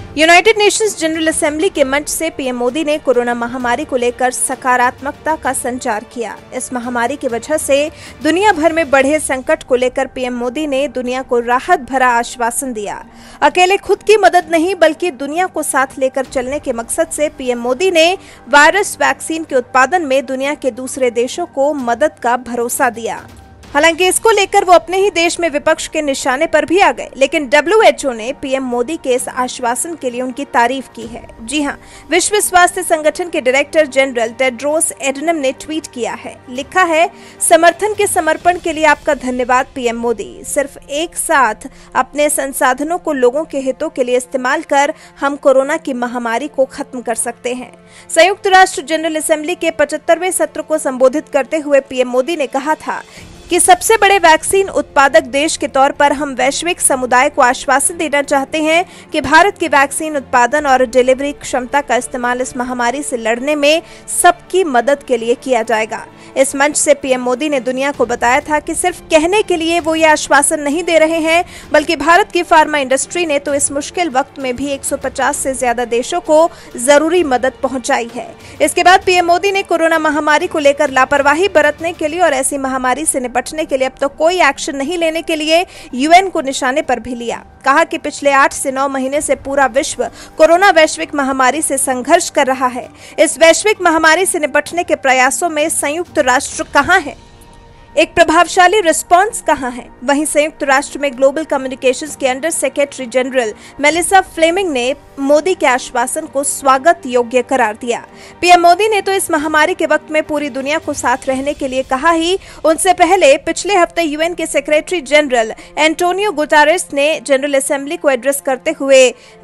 United Nations general assembly के मंच से पीएम मोदी ने कोरोना महामारी को लेकर सकारात्मकता का संचार किया। इस महामारी की वजह से दुनिया भर में बढ़े संकट को लेकर पीएम मोदी ने दुनिया को राहत भरा आश्वासन दिया। अकेले खुद की मदद नहीं बल्कि दुनिया को साथ लेकर चलने के मकसद से पीएम मोदी ने वायरस वैक्सीन के उत्पादन में दुनिया के दूसरे देशों को मदद का भरोसा दिया। हालांकि इसको लेकर वो अपने ही देश में विपक्ष के निशाने पर भी आ गए, लेकिन WHO ने पीएम मोदी के इस आश्वासन के लिए उनकी तारीफ की है। जी हां, विश्व स्वास्थ्य संगठन के डायरेक्टर जनरल टेड्रोस एडनम ने ट्वीट किया है, लिखा है, समर्थन के समर्पण के लिए आपका धन्यवाद पीएम मोदी। सिर्फ एक साथ अपने संसाधनों को लोगों के हितों के लिए इस्तेमाल कर हम कोरोना की महामारी को खत्म कर सकते हैं। संयुक्त राष्ट्र जनरल असेंबली के 75वें सत्र को संबोधित करते हुए पीएम मोदी ने कहा था कि सबसे बड़े वैक्सीन उत्पादक देश के तौर पर हम वैश्विक समुदाय को आश्वासन देना चाहते हैं कि भारत की वैक्सीन उत्पादन और डिलीवरी क्षमता का इस्तेमाल इस महामारी से लड़ने में सबकी मदद के लिए किया जाएगा। इस मंच से पीएम मोदी ने दुनिया को बताया था कि सिर्फ कहने के लिए वो ये आश्वासन नहीं दे रहे हैं, बल्कि भारत की फार्मा इंडस्ट्री ने तो इस मुश्किल वक्त में भी 150 से ज्यादा देशों को जरूरी मदद पहुंचाई है। इसके बाद पीएम मोदी ने कोरोना महामारी को लेकर लापरवाही बरतने के लिए और ऐसी महामारी से निपटने के लिए अब तो कोई एक्शन नहीं लेने के लिए यूएन को निशाने पर भी लिया। कहा कि पिछले 8 से 9 महीने से पूरा विश्व कोरोना वैश्विक महामारी से संघर्ष कर रहा है। इस वैश्विक महामारी से निपटने के प्रयासों में संयुक्त राष्ट्र कहां है? एक प्रभावशाली रिस्पांस कहां है? वहीं संयुक्त राष्ट्र में ग्लोबल कम्युनिकेशंस के under secretary general Melissa Fleming ने मोदी के आश्वासन को स्वागत योग्य करार दिया। पीएम मोदी ने तो इस महामारी के वक्त में पूरी दुनिया को साथ रहने के लिए कहा ही। उनसे पहले पिछले हफ्ते यूएन के सेक्रेटरी जनरल एंटोनियो गुटेरेस ने जनरल असेंबली को एड्रेस करते हुए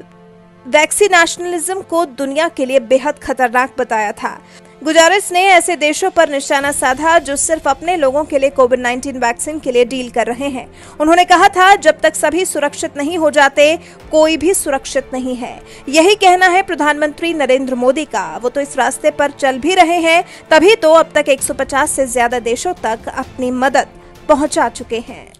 वैक्सीनेशनलिज्म को दुनिया के लिए बेहद खतरनाक बताया था। गुटेरेस ने ऐसे देशों पर निशाना साधा जो सिर्फ अपने लोगों के लिए कोविड-19 वैक्सीन के लिए डील कर रहे हैं। उन्होंने कहा था, जब तक सभी सुरक्षित नहीं हो जाते, कोई भी सुरक्षित नहीं है। यही कहना है प्रधानमंत्री नरेंद्र मोदी का। वो तो इस रास्ते पर चल भी रहे हैं, तभी तो अब तक 150 से ज्यादा देशों तक अपनी मदद पहुंचा चुके हैं।